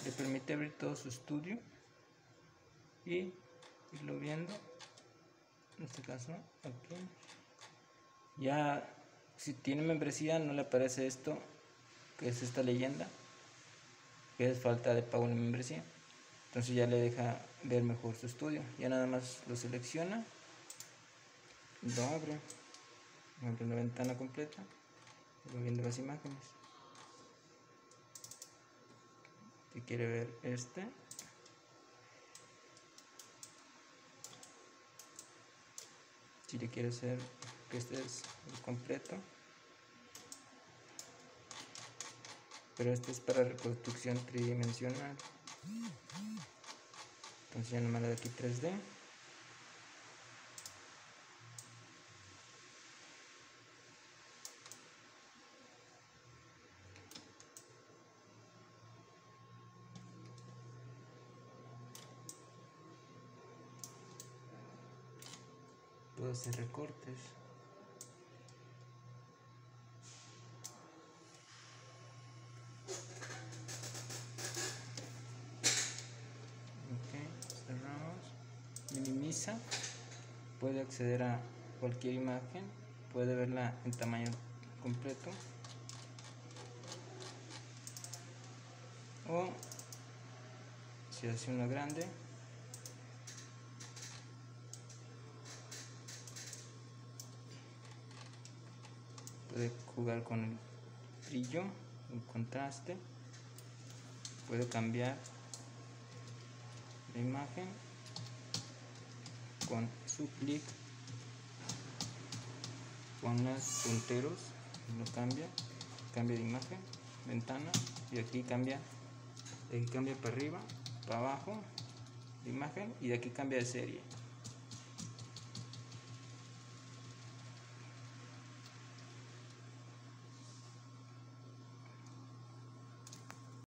le permite abrir todo su estudio y irlo viendo. En este caso aquí ya, si tiene membresía, no le aparece esto, que es esta leyenda, que es falta de pago de membresía. Entonces ya le deja ver mejor su estudio. Ya nada más lo selecciona, lo abre la ventana completa, va viendo las imágenes. Si quiere ver si le quiere hacer que este es el completo, pero este es para reconstrucción tridimensional. Entonces ya nomás le doy aquí 3D. Puedo hacer recortes. Ok, cerramos. Minimiza. Puede acceder a cualquier imagen. Puede verla en tamaño completo. O si hace una grande, puede jugar con el brillo, el contraste, puede cambiar la imagen con su clic, con los punteros, lo cambia de imagen, ventana, y aquí cambia para arriba, para abajo de imagen, y de aquí cambia de serie.